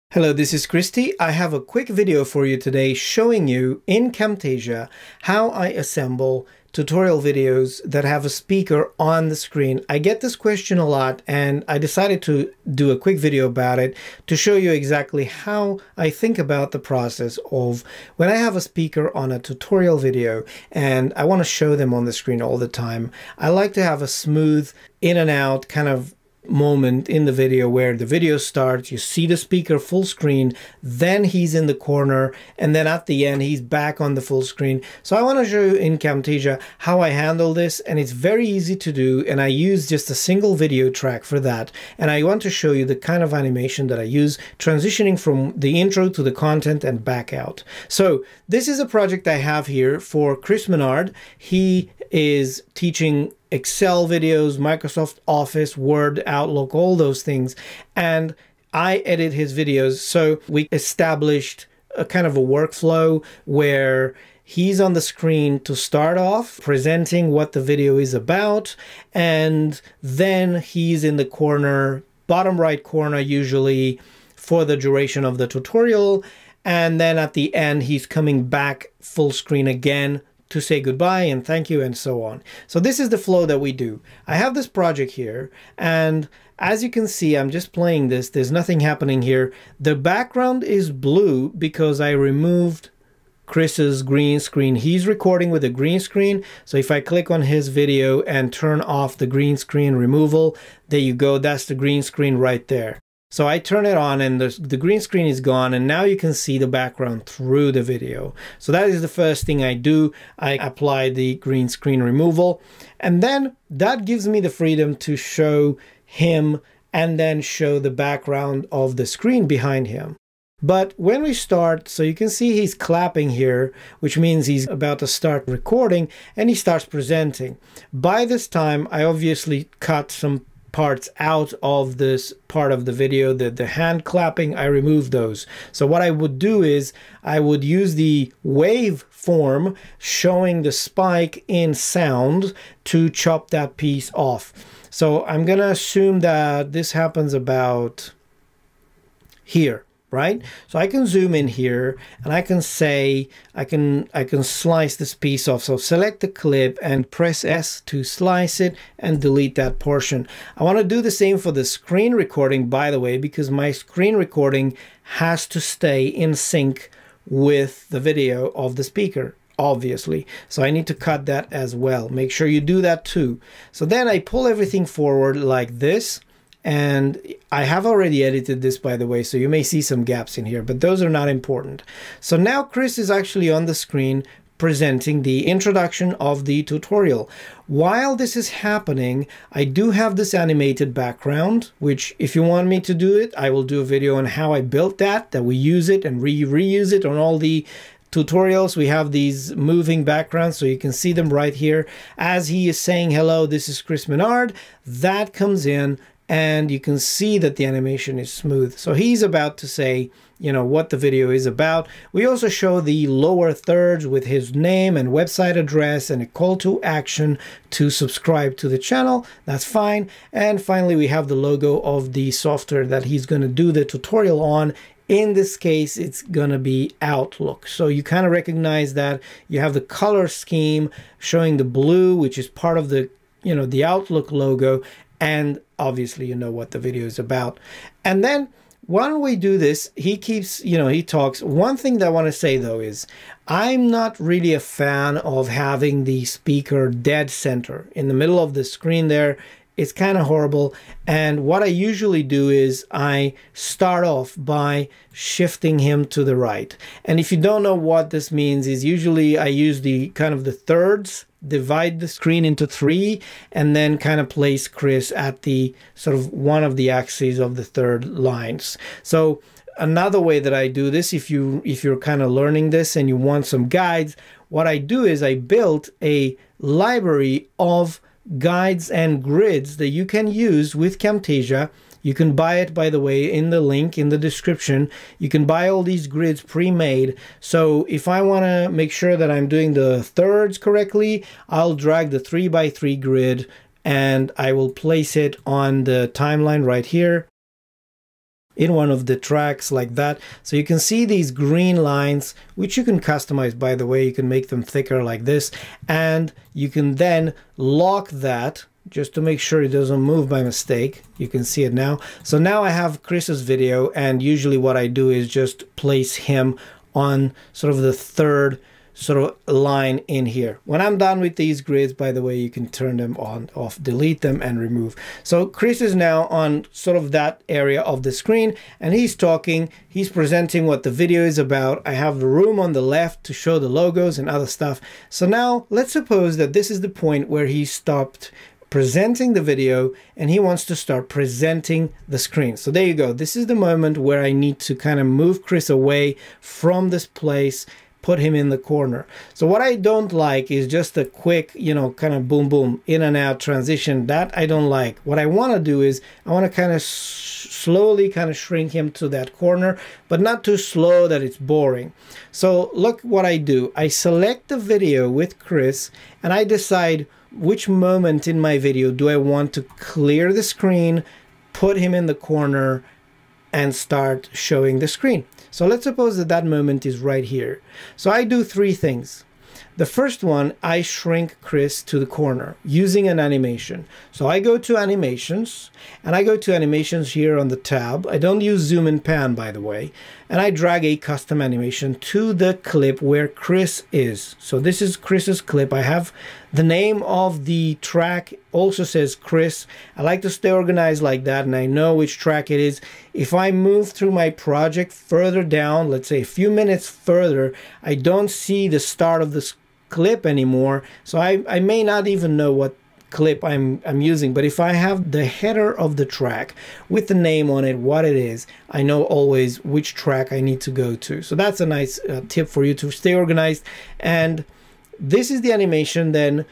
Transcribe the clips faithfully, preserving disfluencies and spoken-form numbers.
Hello, this is Christy. I have a quick video for you today showing you in Camtasia how I assemble tutorial videos that have a speaker on the screen. I get this question a lot and I decided to do a quick video about it to show you exactly how I think about the process of when I have a speaker on a tutorial video and I want to show them on the screen all the time. I like to have a smooth in and out kind of moment in the video where the video starts, you see the speaker full screen, then he's in the corner, and then at the end he's back on the full screen. So I want to show you in Camtasia how I handle this, and it's very easy to do, and I use just a single video track for that. And I want to show you the kind of animation that I use transitioning from the intro to the content and back out. So this is a project I have here for Chris Menard. He is teaching Excel videos, Microsoft Office, Word, Outlook, all those things. And I edit his videos. So we established a kind of a workflow where he's on the screen to start off, presenting what the video is about. And then he's in the corner, bottom right corner usually, for the duration of the tutorial. And then at the end, he's coming back full screen again to say goodbye and thank you and so on. So this is the flow that we do. I have this project here, and as you can see, I'm just playing this. There's nothing happening here. The background is blue because I removed Chris's green screen. He's recording with a green screen. So if I click on his video and turn off the green screen removal, there you go. That's the green screen right there. So I turn it on and the, the green screen is gone, and now you can see the background through the video. So that is the first thing I do. I apply the green screen removal, and then that gives me the freedom to show him and then show the background of the screen behind him. But when we start, so you can see he's clapping here, which means he's about to start recording, and he starts presenting. By this time, I obviously cut some parts out of this part of the video, the, the hand clapping, I removed those. So what I would do is I would use the wave form showing the spike in sound to chop that piece off. So I'm gonna assume that this happens about here, right? So I can zoom in here and I can say, I can, I can slice this piece off. So select the clip and press S to slice it and delete that portion. I want to do the same for the screen recording, by the way, because my screen recording has to stay in sync with the video of the speaker, obviously. So I need to cut that as well. Make sure you do that too. So then I pull everything forward like this. And I have already edited this, by the way, so you may see some gaps in here, but those are not important. So now Chris is actually on the screen presenting the introduction of the tutorial. While this is happening, I do have this animated background, which if you want me to do it, I will do a video on how I built that, that we use it and re reuse it on all the tutorials. We have these moving backgrounds, so you can see them right here. As he is saying, hello, this is Chris Menard, that comes in, and you can see that the animation is smooth. So he's about to say, you know, what the video is about. We also show the lower thirds with his name and website address and a call to action to subscribe to the channel. That's fine. And finally, we have the logo of the software that he's going to do the tutorial on. In this case, it's going to be Outlook. So you kind of recognize that you have the color scheme showing the blue, which is part of the, you know, the Outlook logo. And obviously, you know what the video is about. And then when we do this, he keeps, you know, he talks. One thing that I want to say, though, is I'm not really a fan of having the speaker dead center in the middle of the screen there. It's kind of horrible. And what I usually do is I start off by shifting him to the right. And if you don't know what this means, is usually I use the kind of the thirds, divide the screen into three, and then kind of place Chris at the sort of one of the axes of the third lines. So another way that I do this, if you if you're kind of learning this and you want some guides, what I do is I built a library of guides and grids that you can use with Camtasia. You can buy it, by the way, in the link in the description. You can buy all these grids pre-made. So if I want to make sure that I'm doing the thirds correctly, I'll drag the three by three grid and I will place it on the timeline right here. in one of the tracks like that. So you can see these green lines, which you can customize, by the way. You can make them thicker like this, and you can then lock that just to make sure it doesn't move by mistake. You can see it now. So now I have Chris's video, and usually what I do is just place him on sort of the third sort of line in here. When I'm done with these grids, by the way, you can turn them on, off, delete them, and remove. So Chris is now on sort of that area of the screen, and he's talking, he's presenting what the video is about. I have the room on the left to show the logos and other stuff. So now let's suppose that this is the point where he stopped presenting the video and he wants to start presenting the screen. So there you go. This is the moment where I need to kind of move Chris away from this place, put him in the corner. So what I don't like is just a quick, you know, kind of boom, boom, in and out transition. That I don't like. What I want to do is I want to kind of slowly kind of shrink him to that corner, but not too slow that it's boring. So look what I do. I select the video with Chris and I decide which moment in my video do I want to clear the screen, put him in the corner, and start showing the screen. So let's suppose that that moment is right here. So I do three things. The first one, I shrink Chris to the corner using an animation. So I go to animations, and I go to animations here on the tab. I don't use zoom and pan, by the way. And I drag a custom animation to the clip where Chris is. So this is Chris's clip. I have the name of the track also says Chris. I like to stay organized like that, and I know which track it is. If I move through my project further down, let's say a few minutes further, I don't see the start of this clip anymore. So I, I may not even know what clip I'm, I'm using, but if I have the header of the track with the name on it, what it is, I know always which track I need to go to. So that's a nice uh, tip for you to stay organized. And this is the animation then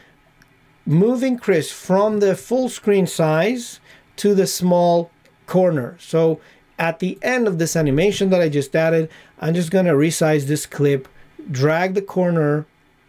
moving Chris from the full screen size to the small corner. So at the end of this animation that I just added, I'm just going to resize this clip, drag the corner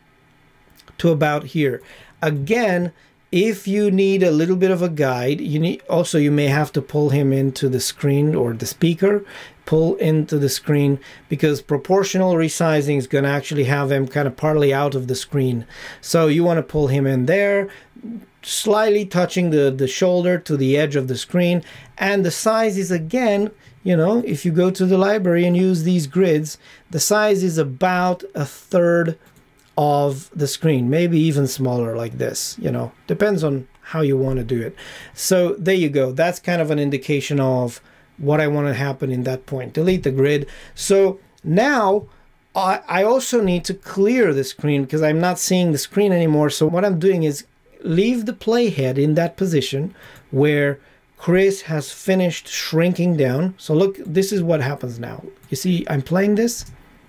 to about here. Again, if you need a little bit of a guide, you need also you may have to pull him into the screen or the speaker, pull into the screen, because proportional resizing is going to actually have him kind of partly out of the screen. So you want to pull him in there, slightly touching the, the shoulder to the edge of the screen. And the size is, again, you know, if you go to the library and use these grids, the size is about a third of the screen, maybe even smaller like this, you know, depends on how you want to do it. So there you go. That's kind of an indication of what I want to happen in that point. Delete the grid. So now I, I also need to clear the screen because I'm not seeing the screen anymore. So what I'm doing is leave the playhead in that position where Chris has finished shrinking down. So look, this is what happens now. You see, I'm playing this.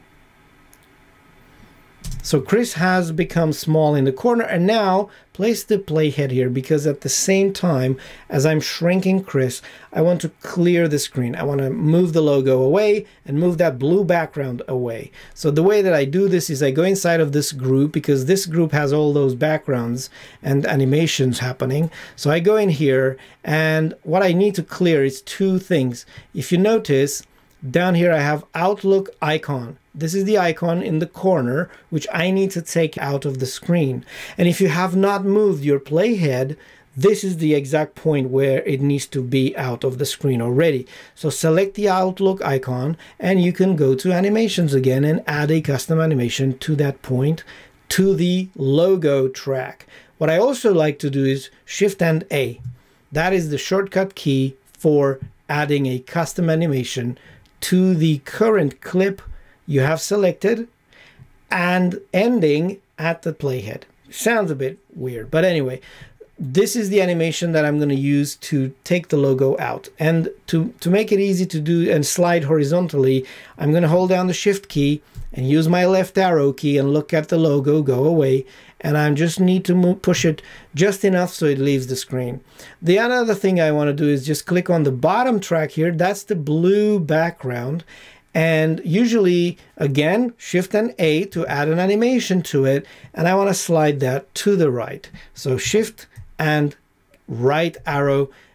So Chris has become small in the corner, and now place the playhead here, because at the same time as I'm shrinking Chris, I want to clear the screen. I want to move the logo away and move that blue background away. So the way that I do this is I go inside of this group, because this group has all those backgrounds and animations happening. So I go in here, and what I need to clear is two things. If you notice, down here I have Outlook icon. This is the icon in the corner, which I need to take out of the screen. And if you have not moved your playhead, this is the exact point where it needs to be out of the screen already. So select the Outlook icon, and you can go to animations again and add a custom animation to that point, to the logo track. What I also like to do is Shift and A. That is the shortcut key for adding a custom animation to the current clip you have selected and ending at the playhead. Sounds a bit weird, but anyway, this is the animation that I'm going to use to take the logo out. And to, to make it easy to do and slide horizontally, I'm going to hold down the Shift key and use my left arrow key and look at the logo go away. And I just need to move, push it just enough so it leaves the screen. The other thing I want to do is just click on the bottom track here. That's the blue background. And usually, again, Shift and A to add an animation to it. And I want to slide that to the right. So Shift and right arrow,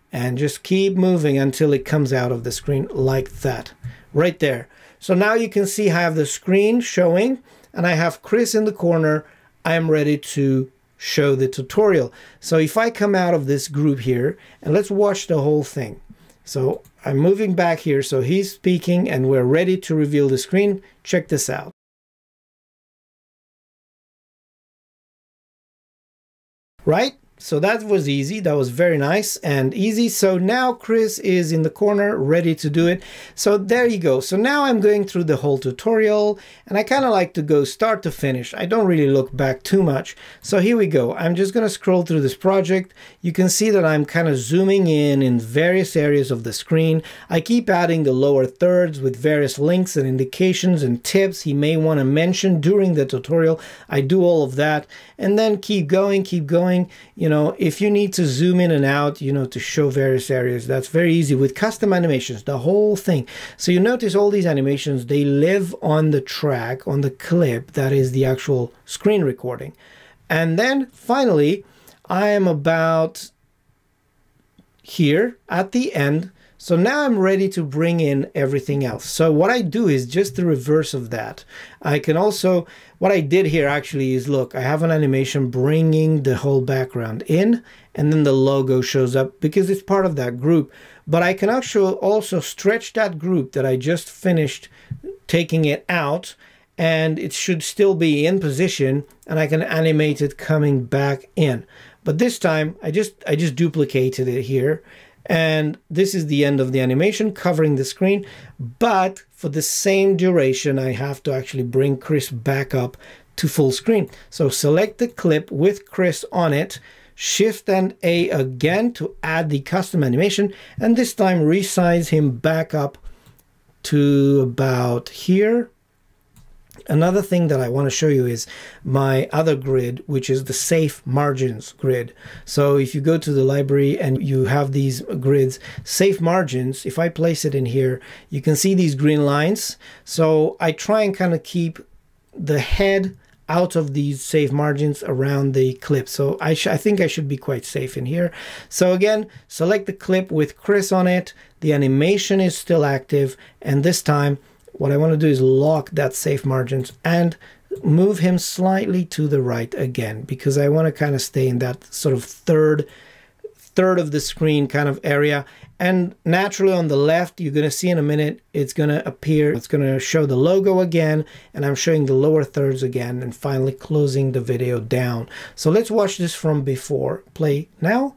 and just keep moving until it comes out of the screen like that, right there. So now you can see I have the screen showing and I have Chris in the corner. I am ready to show the tutorial. So if I come out of this group here and let's watch the whole thing. So I'm moving back here, so he's speaking and we're ready to reveal the screen. Check this out. Right? So that was easy. That was very nice and easy. So now Chris is in the corner ready to do it. So there you go. So now I'm going through the whole tutorial and I kind of like to go start to finish. I don't really look back too much. So here we go. I'm just going to scroll through this project. You can see that I'm kind of zooming in in various areas of the screen. I keep adding the lower thirds with various links and indications and tips he may want to mention during the tutorial. I do all of that and then keep going, keep going. You know, if you need to zoom in and out, you know, to show various areas, that's very easy with custom animations, the whole thing. So you notice all these animations, they live on the track, on the clip that is the actual screen recording. And then finally, I am about here at the end. So now I'm ready to bring in everything else. So what I do is just the reverse of that. I can also, what I did here actually is, look, I have an animation bringing the whole background in and then the logo shows up because it's part of that group. But I can actually also stretch that group that I just finished taking it out and it should still be in position and I can animate it coming back in. But this time I just, I just duplicated it here. And this is the end of the animation covering the screen, but for the same duration, I have to actually bring Chris back up to full screen. So select the clip with Chris on it, Shift and A again to add the custom animation, and this time resize him back up to about here. Another thing that I want to show you is my other grid, which is the safe margins grid. So if you go to the library and you have these grids, safe margins, if I place it in here, you can see these green lines. So I try and kind of keep the head out of these safe margins around the clip. So I, I think I should be quite safe in here. So again, select the clip with Chris on it. The animation is still active. And this time, what I want to do is lock that safe margins and move him slightly to the right again, because I want to kind of stay in that sort of third third of the screen kind of area. And naturally on the left, you're going to see in a minute, it's going to appear, it's going to show the logo again, and I'm showing the lower thirds again, and finally closing the video down. So let's watch this from before. Play now.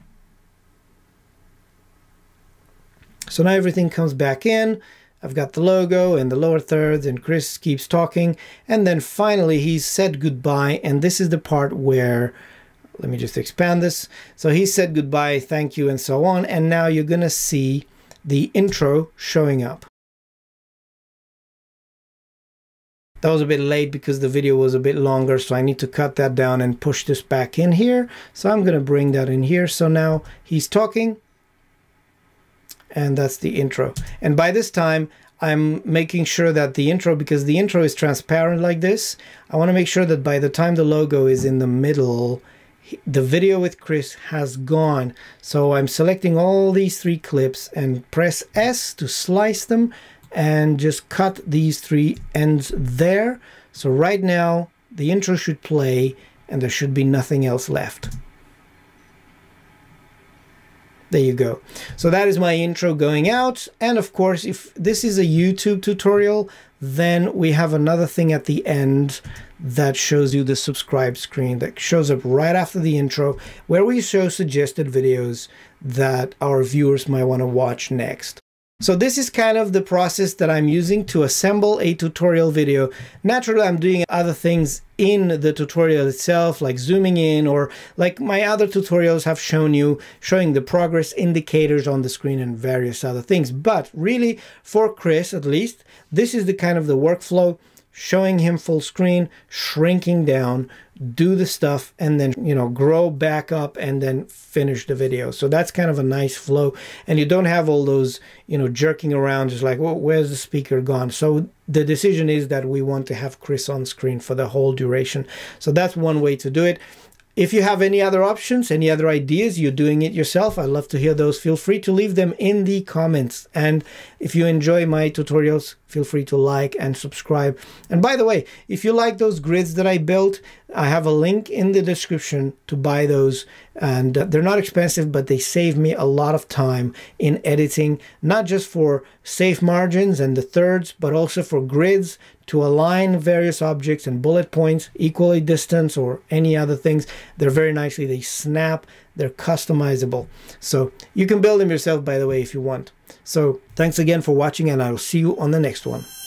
So now everything comes back in. I've got the logo and the lower thirds and Chris keeps talking. And then finally he's said goodbye. And this is the part where, let me just expand this. So he said goodbye, thank you, and so on. And now you're going to see the intro showing up. That was a bit late because the video was a bit longer. So I need to cut that down and push this back in here. So I'm going to bring that in here. So now he's talking. And that's the intro. And by this time, I'm making sure that the intro, because the intro is transparent like this, I want to make sure that by the time the logo is in the middle, the video with Chris has gone. So I'm selecting all these three clips and press S to slice them and just cut these three ends there. So right now, the intro should play and there should be nothing else left. There you go. So that is my intro going out. And of course, if this is a YouTube tutorial, then we have another thing at the end that shows you the subscribe screen that shows up right after the intro, where we show suggested videos that our viewers might want to watch next. So this is kind of the process that I'm using to assemble a tutorial video. Naturally, I'm doing other things in the tutorial itself, like zooming in, or like my other tutorials have shown you, showing the progress indicators on the screen and various other things. But really, for Chris at least, this is the kind of the workflow, showing him full screen, shrinking down, do the stuff, and then, you know, grow back up and then finish the video. So that's kind of a nice flow. And you don't have all those, you know, jerking around, just like, well, where's the speaker gone? So the decision is that we want to have Chris on screen for the whole duration. So that's one way to do it. If you have any other options, any other ideas, you're doing it yourself, I'd love to hear those. Feel free to leave them in the comments. And if you enjoy my tutorials, feel free to like and subscribe. And by the way, if you like those grids that I built, I have a link in the description to buy those. And uh, they're not expensive, but they save me a lot of time in editing, not just for safe margins and the thirds, but also for grids to align various objects and bullet points, equally distance or any other things. They're very nicely, they snap, they're customizable. So you can build them yourself, by the way, if you want. So thanks again for watching, and I'll see you on the next one.